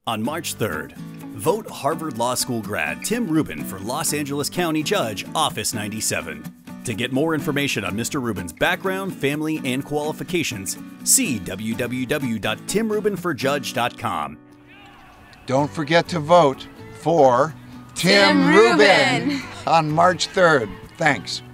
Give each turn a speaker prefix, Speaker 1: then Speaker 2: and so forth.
Speaker 1: On March 3rd, vote Harvard Law School grad Tim Rubin for Los Angeles County Judge, Office 97. To get more information on Mr. Rubin's background, family, and qualifications, see www.timrubinforjudge.com.
Speaker 2: Don't forget to vote for Tim Rubin on March 3rd. Thanks.